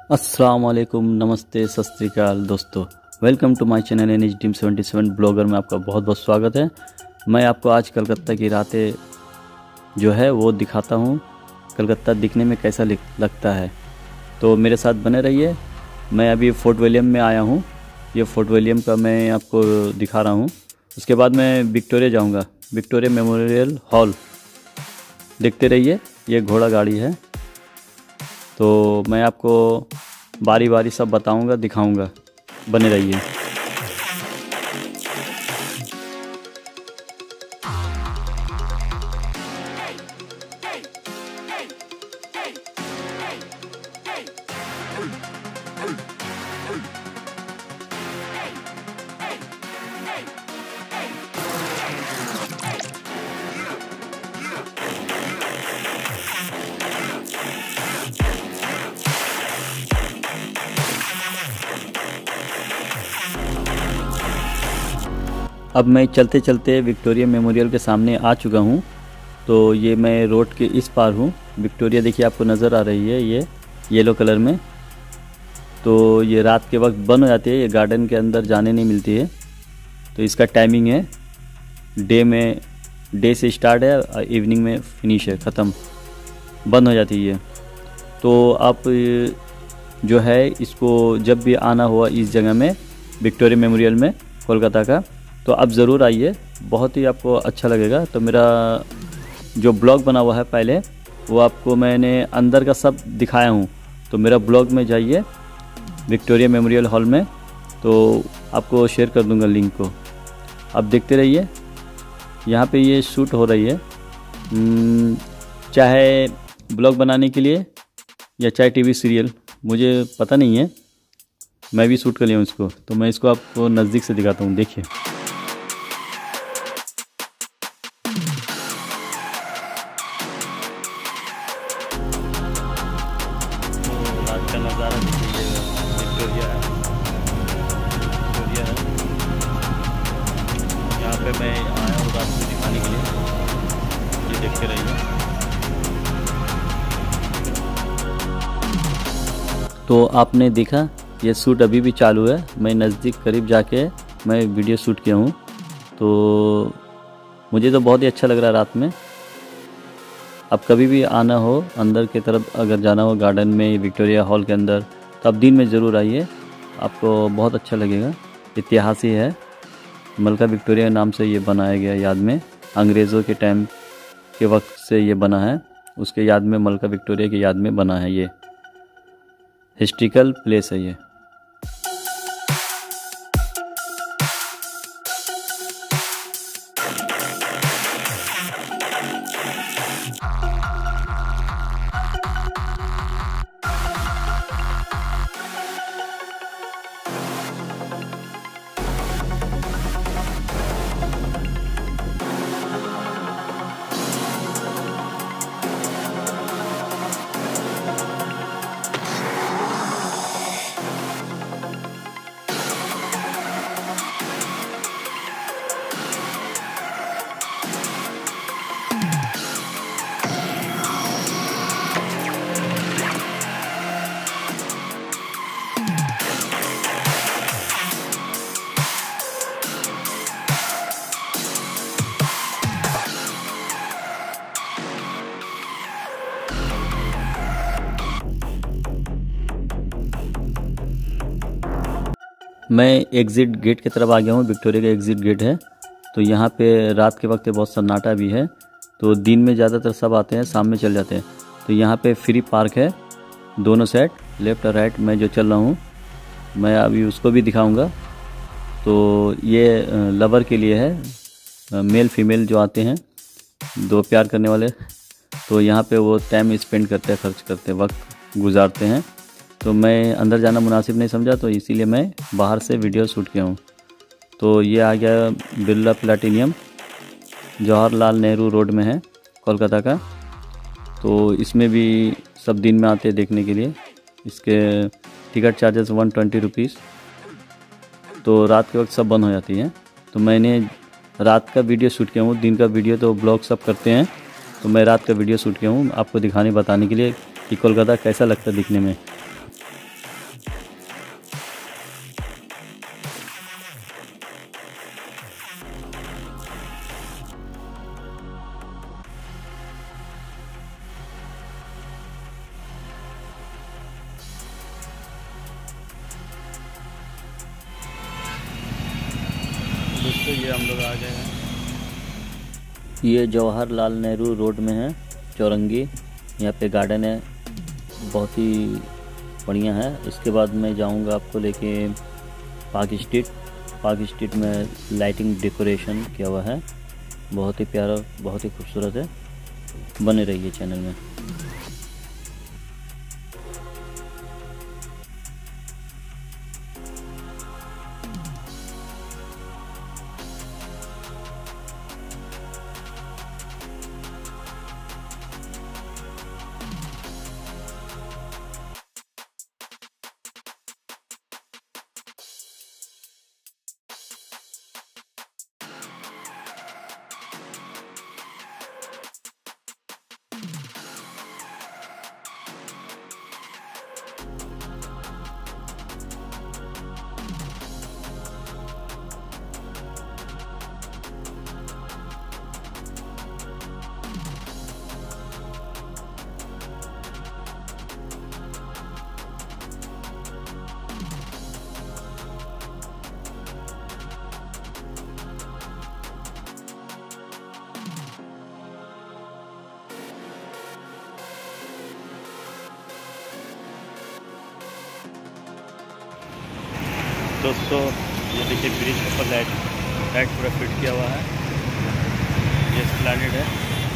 अस्सलाम वालेकुम, नमस्ते, सत श्री अकाल दोस्तों। Welcome to my channel NH Dream 77 blogger में आपका बहुत बहुत स्वागत है। मैं आपको आज कलकत्ता की रातें जो है वो दिखाता हूँ, कलकत्ता दिखने में कैसा लगता है। तो मेरे साथ बने रहिए। मैं अभी फोर्ट विलियम में आया हूँ, ये फोर्ट विलियम का मैं आपको दिखा रहा हूँ। उसके बाद मैं विक्टोरिया जाऊँगा, विक्टोरिया मेमोरियल हॉल। देखते रहिए, ये घोड़ा गाड़ी है। तो मैं आपको बारी बारी सब बताऊंगा, दिखाऊंगा, बने रहिए। अब मैं चलते चलते विक्टोरिया मेमोरियल के सामने आ चुका हूँ। तो ये मैं रोड के इस पार हूँ। विक्टोरिया देखिए आपको नज़र आ रही है, ये येलो कलर में। तो ये रात के वक्त बंद हो जाती है, ये गार्डन के अंदर जाने नहीं मिलती है। तो इसका टाइमिंग है, डे से स्टार्ट है, इवनिंग में फिनिश है, ख़त्म, बंद हो जाती है। तो आप जो है इसको जब भी आना हुआ इस जगह में, विक्टोरिया मेमोरियल में कोलकाता का, तो आप ज़रूर आइए, बहुत ही आपको अच्छा लगेगा। तो मेरा जो ब्लॉग बना हुआ है पहले, वो आपको मैंने अंदर का सब दिखाया हूँ। तो मेरा ब्लॉग में जाइए विक्टोरिया मेमोरियल हॉल में, तो आपको शेयर कर दूँगा लिंक को। आप देखते रहिए। यहाँ पे ये शूट हो रही है, चाहे ब्लॉग बनाने के लिए या चाहे टीवी सीरियल, मुझे पता नहीं है, मैं भी शूट कर लिया हूँ इसको। तो मैं इसको आपको नज़दीक से दिखाता हूँ, देखिए। रात का नज़ारा देखिए, विक्टोरिया है, विक्टोरिया है। यहाँ पे मैं आया हूँ रात को दिखाने के लिए, ये देखते रहिए। तो आपने देखा, ये शूट अभी भी चालू है। मैं नज़दीक करीब जाके मैं वीडियो शूट किया हूँ। तो मुझे तो बहुत ही अच्छा लग रहा है रात में। अब कभी भी आना हो, अंदर की तरफ अगर जाना हो गार्डन में, विक्टोरिया हॉल के अंदर, तो आप दिन में ज़रूर आइए, आपको बहुत अच्छा लगेगा। इतिहास ही है, मलका विक्टोरिया नाम से ये बनाया गया, याद में, अंग्रेज़ों के टाइम के वक्त से ये बना है, उसके याद में, मलका विक्टोरिया की याद में बना है। ये हिस्ट्रिकल प्लेस है ये। मैं एग्ज़िट गेट की तरफ आ गया हूँ, विक्टोरिया का एग्ज़िट गेट है। तो यहाँ पे रात के वक्त बहुत सन्नाटा भी है, तो दिन में ज़्यादातर सब आते हैं, शाम में चल जाते हैं। तो यहाँ पे फ्री पार्क है, दोनों साइड, लेफ़्ट और राइट। मैं जो चल रहा हूँ, मैं अभी उसको भी दिखाऊंगा। तो ये लवर के लिए है, मेल फीमेल जो आते हैं, दो प्यार करने वाले, तो यहाँ पे वो टाइम स्पेंड करते हैं, खर्च करते हैं, वक्त गुजारते हैं। तो मैं अंदर जाना मुनासिब नहीं समझा, तो इसीलिए मैं बाहर से वीडियो शूट किया हूँ। तो ये आ गया बिरला प्लैटिनियम, जवाहरलाल नेहरू रोड में है, कोलकाता का। तो इसमें भी सब दिन में आते हैं देखने के लिए। इसके टिकट चार्जेस 120 रुपीज़। तो रात के वक्त सब बंद हो जाती है। तो मैंने रात का वीडियो शूट किया हूँ, दिन का वीडियो तो ब्लॉग सब करते हैं, तो मैं रात का वीडियो शूट किया हूँ आपको दिखाने बताने के लिए कि कोलकाता कैसा लगता है दिखने में। दोस्तों ये हम लोग आ गए हैं, ये जवाहरलाल नेहरू रोड में है चौरंगी। यहाँ पे गार्डन है, बहुत ही बढ़िया है। इसके बाद मैं जाऊँगा आपको लेके पार्क स्ट्रीट। पार्क स्ट्रीट में लाइटिंग डेकोरेशन किया हुआ है, बहुत ही प्यारा, बहुत ही खूबसूरत है। बने रहिए चैनल में। दोस्तों ये देखिए ब्रिज के ऊपर लाइट पूरा फिट किया हुआ है। ये एस्प्लैनेड है।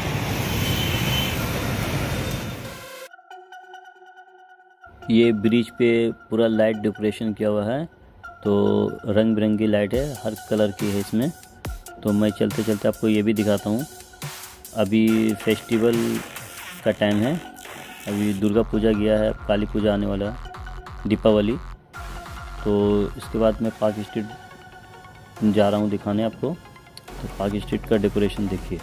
ये ब्रिज पे पूरा लाइट डेकोरेशन किया हुआ है, तो रंग बिरंगी लाइट है, हर कलर की है इसमें। तो मैं चलते चलते आपको ये भी दिखाता हूँ। अभी फेस्टिवल का टाइम है, अभी दुर्गा पूजा गया है, काली पूजा आने वाला है, दीपावली। तो इसके बाद मैं पार्क स्ट्रीट जा रहा हूँ दिखाने आपको। तो पार्क स्ट्रीट का डेकोरेशन देखिए।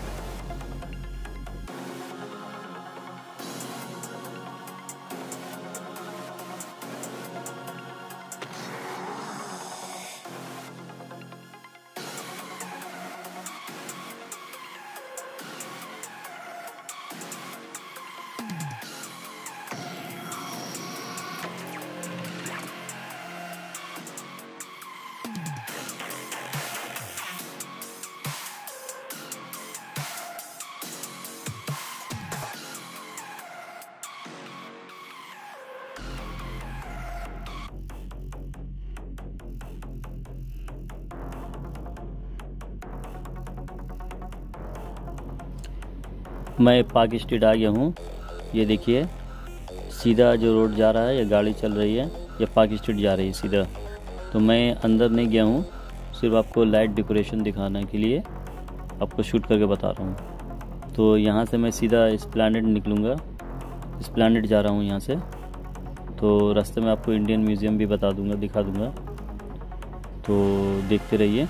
मैं पार्क स्ट्रीट आ गया हूँ। ये देखिए सीधा जो रोड जा रहा है, ये गाड़ी चल रही है, ये पार्क स्ट्रीट जा रही है सीधा। तो मैं अंदर नहीं गया हूँ, सिर्फ आपको लाइट डेकोरेशन दिखाने के लिए आपको शूट करके बता रहा हूँ। तो यहाँ से मैं सीधा एस्प्लैनेड निकलूँगा, एस्प्लैनेड जा रहा हूँ यहाँ से। तो रास्ते में आपको इंडियन म्यूज़ियम भी बता दूँगा, दिखा दूँगा, तो देखते रहिए।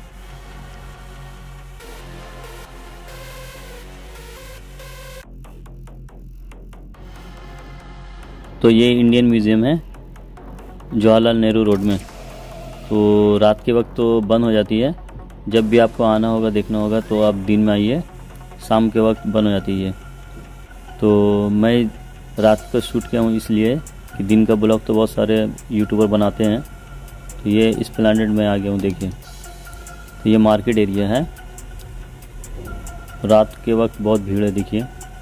तो ये इंडियन म्यूज़ियम है जवाहरलाल नेहरू रोड में। तो रात के वक्त तो बंद हो जाती है, जब भी आपको आना होगा, देखना होगा, तो आप दिन में आइए, शाम के वक्त बंद हो जाती है। तो मैं रात का शूट किया हूँ इसलिए कि दिन का ब्लॉग तो बहुत सारे यूट्यूबर बनाते हैं। तो ये एस्प्लैनेड में आ गया हूँ, देखिए। तो ये मार्केट एरिया है, रात के वक्त बहुत भीड़ है, देखिए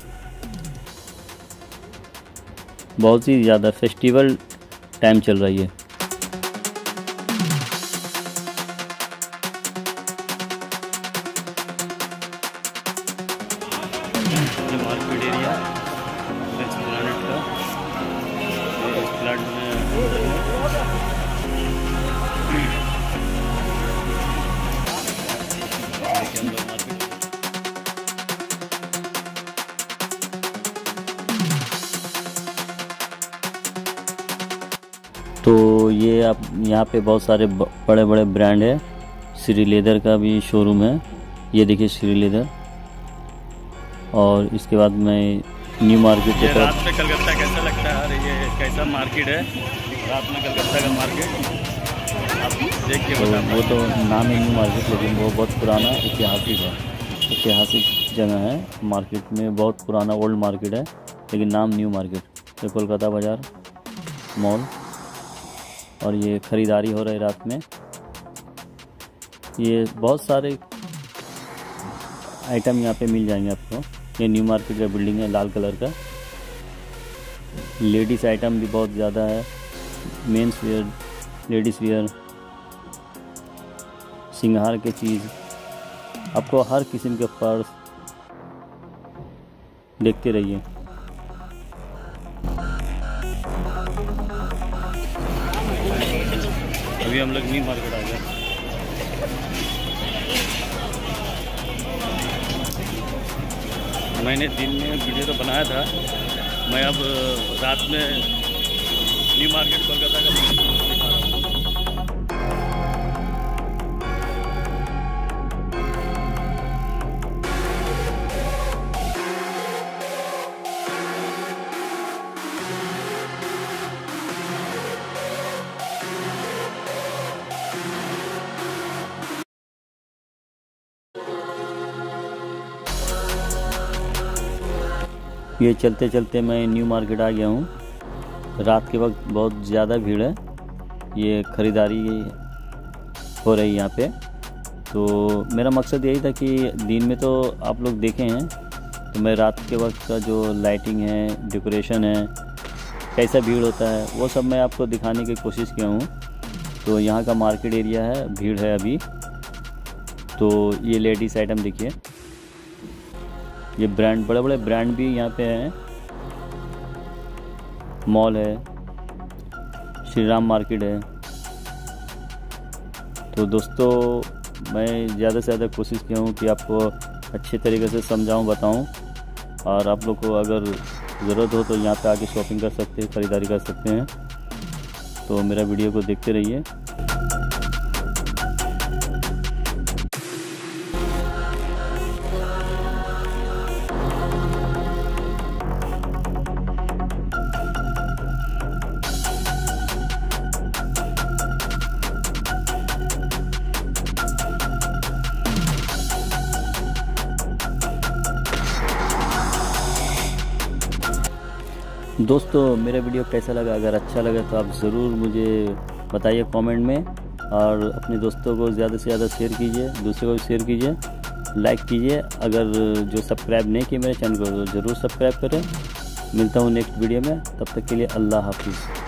बहुत ही ज़्यादा। फेस्टिवल टाइम चल रही है। ये मार्केट एरिया एस्प्लैनेड का, ये एस्प्लैनेड में तो ये आप यहाँ पे बहुत सारे बड़े बड़े ब्रांड है। श्री लेदर का भी शोरूम है, ये देखिए श्री लेदर। और इसके बाद मैं न्यू मार्केट की तरफ। रात में कलकत्ता कैसा लगता है? अरे ये कैसा मार्केट है रात में, कलकत्ता का मार्केट आप देख के बता। वो तो नाम है न्यू मार्केट, लेकिन वो बहुत पुराना ऐतिहासिक है, ऐतिहासिक जगह है। मार्केट में बहुत पुराना ओल्ड मार्केट है, लेकिन नाम न्यू मार्केट। ये कोलकाता बाज़ार मॉल, और ये ख़रीदारी हो रही है रात में। ये बहुत सारे आइटम यहाँ पे मिल जाएंगे आपको। ये न्यू मार्केट का बिल्डिंग है, लाल कलर का। लेडीज़ आइटम भी बहुत ज़्यादा है, मेंस वेयर, लेडीज़ वेयर, सिंगार के चीज़, आपको हर किस्म के पर्स। देखते रहिए। अभी हम लोग न्यू मार्केट आ गए। मैंने दिन में वीडियो तो बनाया था, मैं अब रात में न्यू मार्केट कोलकाता का दिखा रहा हूँ। ये चलते चलते मैं न्यू मार्केट आ गया हूँ। रात के वक्त बहुत ज़्यादा भीड़ है, ये ख़रीदारी हो रही है यहाँ पे। तो मेरा मकसद यही था कि दिन में तो आप लोग देखे हैं, तो मैं रात के वक्त का जो लाइटिंग है, डेकोरेशन है, कैसा भीड़ होता है, वो सब मैं आपको दिखाने की कोशिश किया हूँ। तो यहाँ का मार्केट एरिया है, भीड़ है अभी। तो ये लेडीज़ आइटम देखिए, ये ब्रांड, बड़े बड़े ब्रांड भी यहाँ पे हैं। मॉल है, श्री राम मार्केट है। तो दोस्तों, मैं ज़्यादा से ज़्यादा कोशिश किया हूँ कि आपको अच्छे तरीके से समझाऊँ, बताऊँ। और आप लोग को अगर ज़रूरत हो तो यहाँ पे आके शॉपिंग कर सकते हैं, ख़रीदारी कर सकते हैं। तो मेरा वीडियो को देखते रहिए। दोस्तों, मेरा वीडियो कैसा लगा? अगर अच्छा लगा तो आप ज़रूर मुझे बताइए कमेंट में, और अपने दोस्तों को ज़्यादा से ज़्यादा शेयर कीजिए, दूसरे को भी शेयर कीजिए, लाइक कीजिए। अगर जो सब्सक्राइब नहीं किए मेरे चैनल को, तो ज़रूर सब्सक्राइब करें। मिलता हूँ नेक्स्ट वीडियो में, तब तक के लिए अल्लाह हाफिज़।